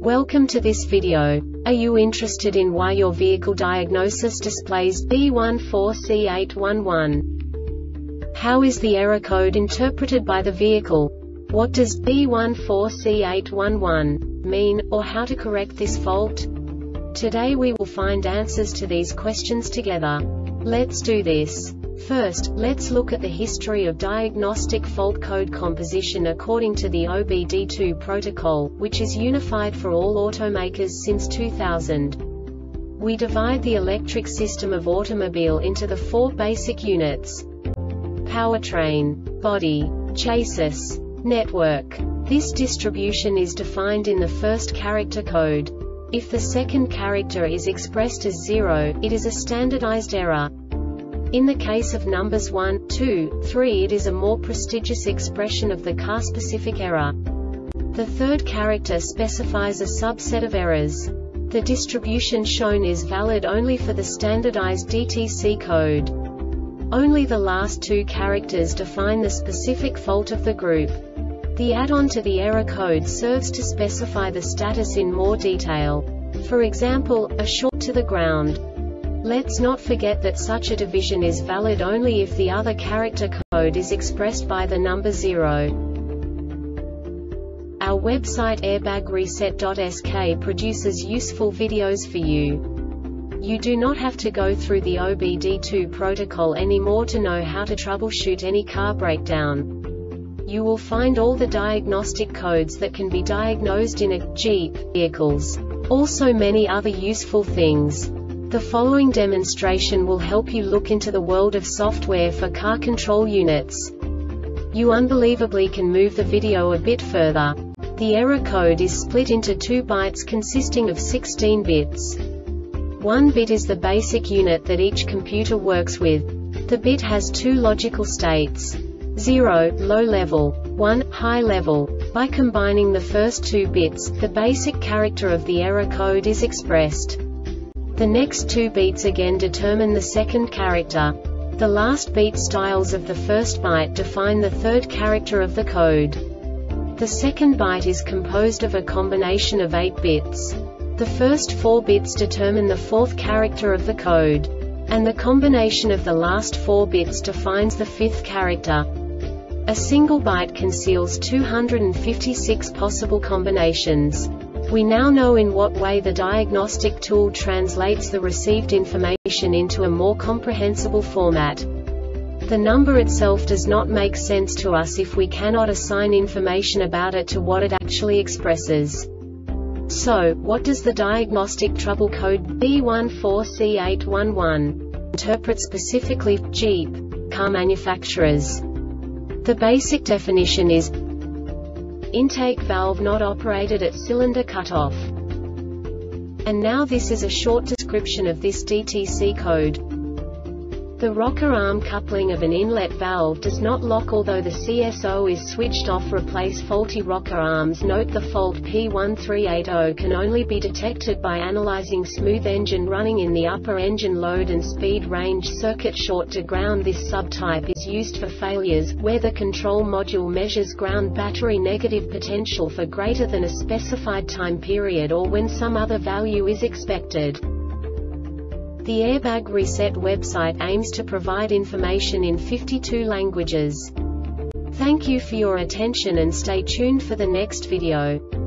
Welcome to this video. Are you interested in why your vehicle diagnosis displays B14C811? How is the error code interpreted by the vehicle? What does B14C811 mean, or how to correct this fault? Today we will find answers to these questions together. Let's do this. First, let's look at the history of diagnostic fault code composition according to the OBD2 protocol, which is unified for all automakers since 2000. We divide the electric system of automobile into the four basic units: powertrain, body, chassis, network. This distribution is defined in the first character code. If the second character is expressed as 0, it is a standardized error. In the case of numbers 1, 2, 3, it is a more prestigious expression of the car-specific error. The third character specifies a subset of errors. The distribution shown is valid only for the standardized DTC code. Only the last two characters define the specific fault of the group. The add-on to the error code serves to specify the status in more detail. For example, a short to the ground. Let's not forget that such a division is valid only if the other character code is expressed by the number 0. Our website airbagreset.sk produces useful videos for you. You do not have to go through the OBD2 protocol anymore to know how to troubleshoot any car breakdown. You will find all the diagnostic codes that can be diagnosed in a Jeep vehicles. Also many other useful things. The following demonstration will help you look into the world of software for car control units. You unbelievably can move the video a bit further. The error code is split into 2 bytes consisting of 16 bits. 1 bit is the basic unit that each computer works with. The bit has 2 logical states: 0, low level, 1, high level. By combining the first 2 bits, the basic character of the error code is expressed. The next 2 beats again determine the second character. The last beat styles of the first byte define the third character of the code. The second byte is composed of a combination of 8 bits. The first 4 bits determine the fourth character of the code. And the combination of the last 4 bits defines the fifth character. A single byte conceals 256 possible combinations. We now know in what way the diagnostic tool translates the received information into a more comprehensible format. The number itself does not make sense to us if we cannot assign information about it to what it actually expresses. So, what does the diagnostic trouble code B14C811 interpret specifically for Jeep car manufacturers? The basic definition is intake valve not operated at cylinder cutoff. And now this is a short description of this DTC code. The rocker arm coupling of an inlet valve does not lock although the CSO is switched off. Replace faulty rocker arms. Note the fault P1380 can only be detected by analyzing smooth engine running in the upper engine load and speed range. Circuit short to ground. This subtype is used for failures where the control module measures ground battery negative potential for greater than a specified time period or when some other value is expected. The Airbag Reset website aims to provide information in 52 languages. Thank you for your attention and stay tuned for the next video.